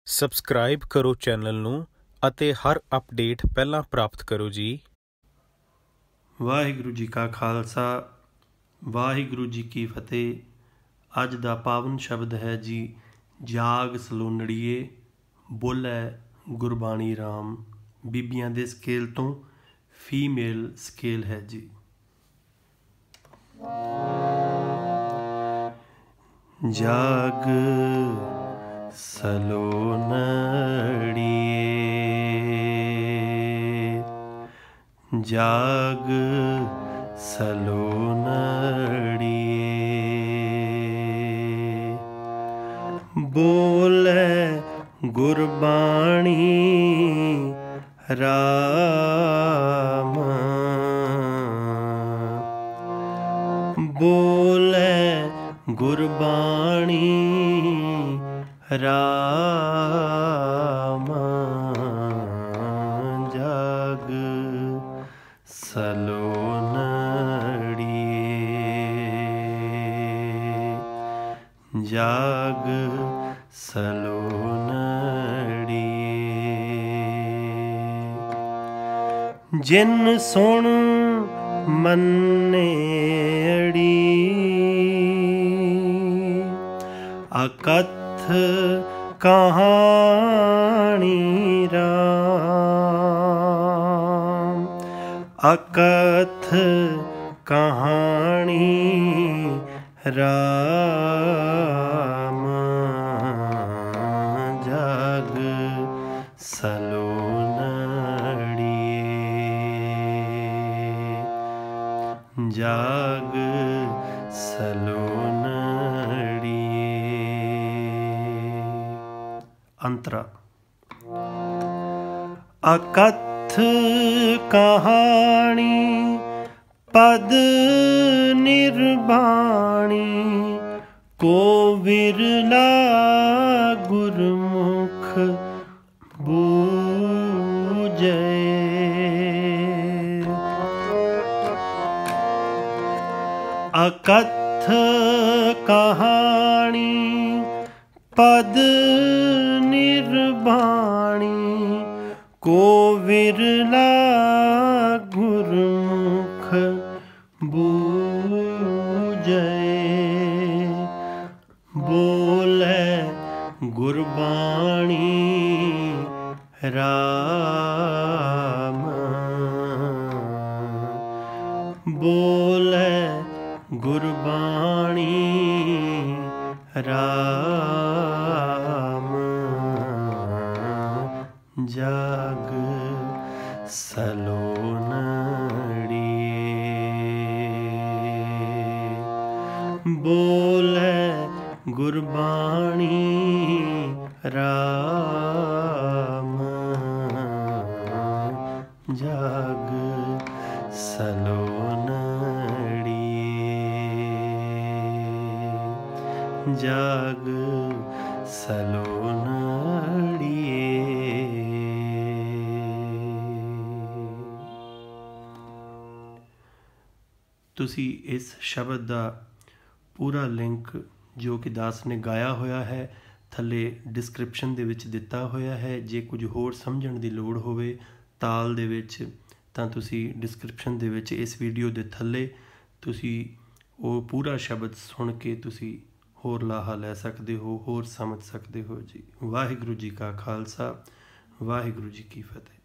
Subscribe ਕਰੋ channel ਨੂੰ ਅਤੇ ਹਰ ਅਪਡੇਟ ਪਹਿਲਾਂ ਪ੍ਰਾਪਤ ਕਰੋ ਜੀ। ਵਾਹਿਗੁਰੂ ਜੀ ਕਾ ਖਾਲਸਾ, ਵਾਹਿਗੁਰੂ ਜੀ ਕੀ ਫਤਿਹ। ਅੱਜ ਦਾ ਪਾਵਨ ਸ਼ਬਦ ਹੈ ਜੀ, ਜਾਗ ਸਲੋਨੜੀਏ ਬੋਲੇ ਗੁਰਬਾਣੀ ਰਾਮ। ਬੀਬੀਆਂ ਦੇ ਸਕੇਲ ਤੋਂ ਫੀਮੇਲ ਸਕੇਲ ਹੈ ਜੀ। ਜਾਗ ਸਲੋਨੜੀਏ, ਜਾਗ ਸਲੋਨੜੀਏ, ਬੋਲੇ ਗੁਰਬਾਣੀ ਰਾਮ, ਬੋਲੇ ਗੁਰਬਾਣੀ ਰਾਮ। ਜਾਗ ਸਲੋਨੜੀਏ, ਜਾਗ ਸਲੋਨੜੀਏ, ਜਿਨ ਸੁਣ ਮੰਨੇ ਅੜੀ, ਅਕਥ ਕਹਾਣੀ ਰਾਮ, ਅਕਥ ਕਹਾਣੀ ਰਾਮ। ਜਾਗ ਸਲੋਨੜੀਏ, ਜਾਗ ਸਲੋਨੜੀਏ। ਅੰਤਰਾ। ਅਕਥ ਕਹਾਣੀ ਪਦ ਨਿਰਬਾਣੀ, ਕੋ ਵਿਰਲਾ ਗੁਰਮੁਖ ਬੂਝੈ। ਅਕਥ ਕਹਾਣੀ ਪਦ ਨਿਰਬਾਣੀ, ਕੋ ਵਿਰਲਾ ਗੁਰਮੁਖ ਬੂਝੈ। ਬੋਲੇ ਗੁਰਬਾਣੀ ਰਾਮ, ਬੋਲੇ ਗੁਰਬਾਣੀ ਰਾਮ। ਜਾਗ ਸਲੋਨੜੀਏ, ਬੋਲੇ ਗੁਰਬਾਣੀ ਰਾਮ। ਜਾਗ ਸਲੋਨੜੀਏ, ਜਾਗ ਸਲੋਨੜੀਏ। ਤੁਸੀਂ ਇਸ ਸ਼ਬਦ ਦਾ ਪੂਰਾ ਲਿੰਕ ਜੋ ਕਿ ਦਾਸ ਨੇ ਗਾਇਆ ਹੋਇਆ ਹੈ ਥੱਲੇ ਡਿਸਕ੍ਰਿਪਸ਼ਨ ਦੇ ਵਿੱਚ ਦਿੱਤਾ ਹੋਇਆ ਹੈ। ਜੇ ਕੁਝ ਹੋਰ ਸਮਝਣ ਦੀ ਲੋੜ ਹੋਵੇ ਤਾਲ ਦੇ ਵਿੱਚ ਤਾਂ ਤੁਸੀਂ ਡਿਸਕ੍ਰਿਪਸ਼ਨ ਦੇ ਵਿੱਚ ਇਸ ਵੀਡੀਓ ਦੇ ਥੱਲੇ ਤੁਸੀਂ ਉਹ ਪੂਰਾ ਸ਼ਬਦ ਸੁਣ ਕੇ ਤੁਸੀਂ ਹੋਰ ਲਾਹਾ ਲੈ ਸਕਦੇ ਹੋ, ਹੋਰ ਸਮਝ ਸਕਦੇ ਹੋ ਜੀ। ਵਾਹਿਗੁਰੂ ਜੀ ਕਾ ਖਾਲਸਾ, ਵਾਹਿਗੁਰੂ ਜੀ ਕੀ ਫਤਿਹ।